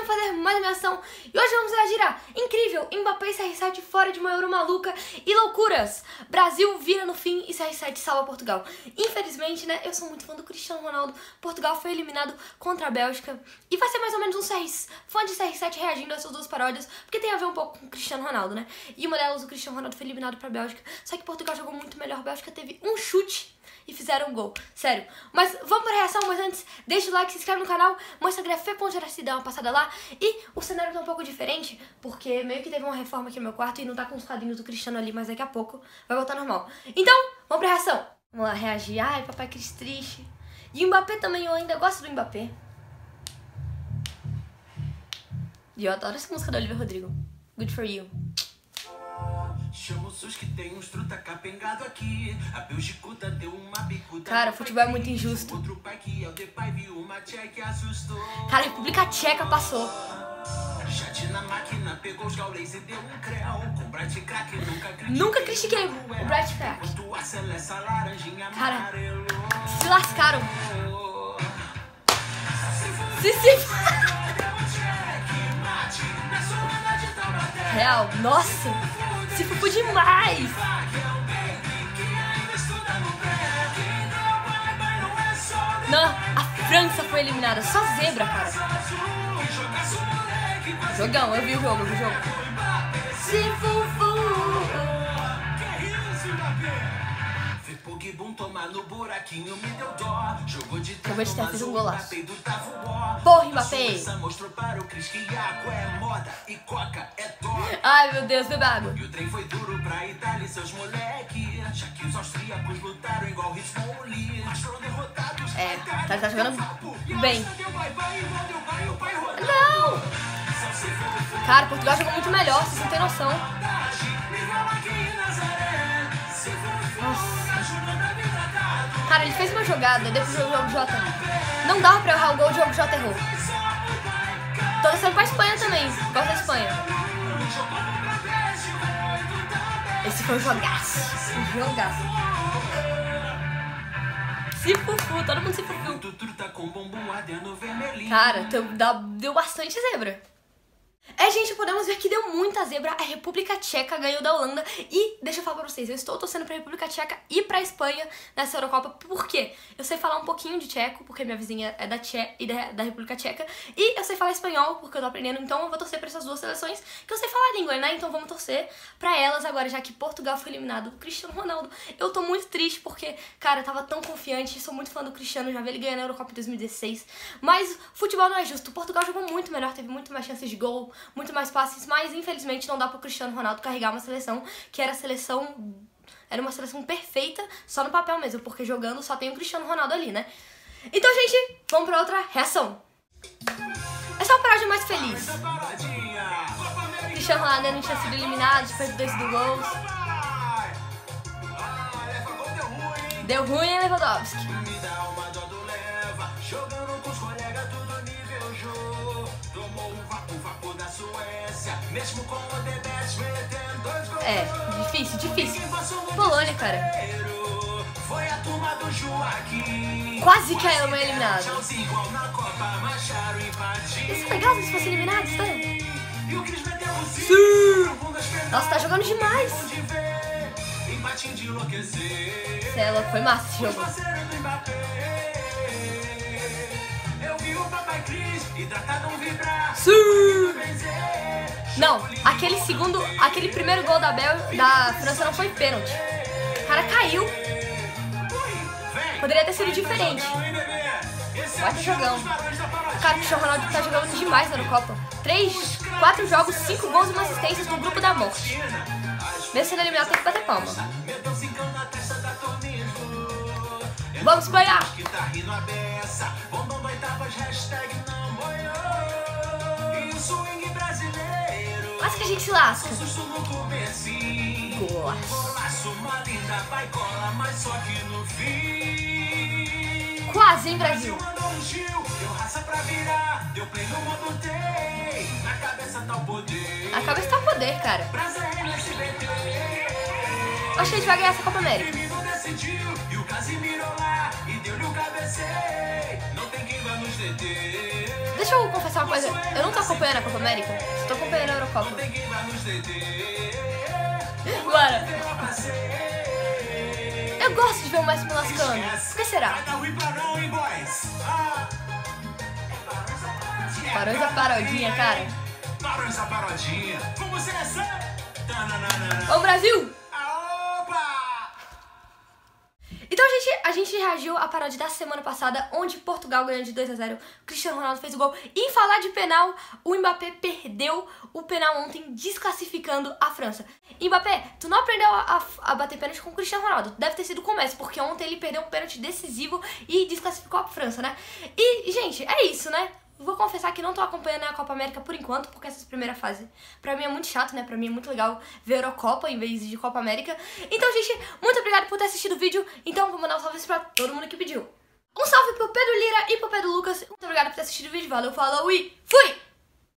vamos fazer mais uma ação e hoje vamos reagir a incrível, Mbappé e CR7 fora de uma Euro maluca e loucuras. Brasil vira no fim e CR7 salva Portugal. Infelizmente, né, eu sou muito fã do Cristiano Ronaldo. Portugal foi eliminado contra a Bélgica e vai ser mais ou menos um fã de CR7 reagindo a essas duas paródias, porque tem a ver um pouco com o Cristiano Ronaldo, né? E uma delas, o Cristiano Ronaldo foi eliminado pra Bélgica, só que Portugal jogou muito melhor. A Bélgica teve um chute e fizeram um gol. Sério. Mas vamos pra reação, mas antes, deixa o like, se inscreve no canal, meu Instagram é fe.geraci, dá uma passada lá. E o cenário tá um pouco diferente, porque meio que teve uma reforma aqui no meu quarto e não tá com os quadrinhos do Cristiano ali, mas daqui a pouco vai voltar normal. Então, vamos pra reação. Vamos lá, reagir. Ai, papai Cris triste. E o Mbappé também, eu ainda gosto do Mbappé. E eu adoro essa música da Olivia Rodrigo. Good for you. Chama os SUS que tem uns truta capengado aqui. A Belgicuda deu uma bicuda. Cara, o futebol é muito injusto. Outro pai que é o Depay viu uma tcheca assustou. Cara, a República Tcheca passou. Chat na máquina, pegou os gaulês e deu um creu. Com Bright Crack Nunca critiquei o Bright Crack. Cara, se lascaram. Real, nossa, se fupou demais. Não, a França foi eliminada, só zebra, cara. Jogão, eu vi o jogo, Se fufu. Acabou de ter feito um golaço. Porra, Mbappé. Ai, meu Deus, bebe água. E o trem foi duro pra Itália e seus moleque. Já que os austríacos lutaram igual Rismoli. Mas foram derrotados. É, tá jogando bem. Não! Cara, Portugal jogou muito melhor, vocês não tem noção. Nossa. Cara, ele fez uma jogada, depois do jogo Jota. Não dava pra errar o gol, o jogo Jota errou. Tô torcendo pra Espanha também, gosto da Espanha. Esse foi um jogaço. Se fufu, todo mundo se fufu. Cara, deu bastante zebra. Gente, podemos ver que deu muita zebra. A República Tcheca ganhou da Holanda. E deixa eu falar pra vocês, eu estou torcendo pra República Tcheca e pra Espanha nessa Eurocopa. Por quê? Eu sei falar um pouquinho de tcheco, porque minha vizinha é da República Tcheca. E eu sei falar espanhol, porque eu tô aprendendo. Então eu vou torcer pra essas duas seleções, que eu sei falar a língua, né? Então vamos torcer pra elas agora, já que Portugal foi eliminado. O Cristiano Ronaldo, eu tô muito triste, porque, cara, eu tava tão confiante. Sou muito fã do Cristiano, já vi ele ganhando a Eurocopa em 2016. Mas futebol não é justo. Portugal jogou muito melhor, teve muito mais chances de gol, muito mais passes, mas infelizmente não dá pro Cristiano Ronaldo carregar uma seleção que era uma seleção perfeita só no papel mesmo, porque jogando só tem o Cristiano Ronaldo ali, né? Então, gente, vamos pra outra reação. Essa é uma paródia mais feliz. Cristiano Ronaldo não tinha sido eliminado, depois de 2 gols. Deu ruim em Lewandowski. Difícil. Polônia, cara. Quase que a Alemanha é eliminada. Isso é legal se eles fossem eliminados, tá? Sim! Nossa, tá jogando demais. Cê é louco, foi massa esse jogo. Sim! Não, aquele primeiro gol da França não foi pênalti. O cara caiu. Poderia ter sido diferente. Vai ter jogão. Cara, o Cristiano Ronaldo tá jogando demais na Eurocopa. 4 jogos, 5 gols e uma assistência no grupo da morte. Mesmo sendo eliminado, tem que bater palma. Vamos, Espanha! Quase que a gente se lasca. Quase, hein, Brasil? A cabeça tá o poder, cara. Acho que a gente vai ganhar essa Copa América. deixa eu confessar uma coisa. Eu não tô acompanhando a Copa América, só tô acompanhando a Eurocopa. Bora. Eu gosto de ver o Messi me lascando. Por que será? Parou essa parodinha, cara. Parou essa parodinha. Como seleção. Ô, Brasil! Então, a gente reagiu à paródia da semana passada, onde Portugal ganhou de 2-0, Cristiano Ronaldo fez o gol. E em falar de penal, o Mbappé perdeu o penal ontem, desclassificando a França. Mbappé, tu não aprendeu a bater pênalti com o Cristiano Ronaldo. Deve ter sido o começo, porque ontem ele perdeu um pênalti decisivo e desclassificou a França, né? E, gente, é isso, né? Vou confessar que não tô acompanhando a Copa América por enquanto, porque essa primeira fase pra mim é muito chato, né? Pra mim é muito legal ver Eurocopa em vez de Copa América. Então, gente, muito obrigada por ter assistido o vídeo. Então, vou mandar um salve pra todo mundo que pediu. Um salve pro Pedro Lira e pro Pedro Lucas. Muito obrigada por ter assistido o vídeo. Valeu, falou e fui!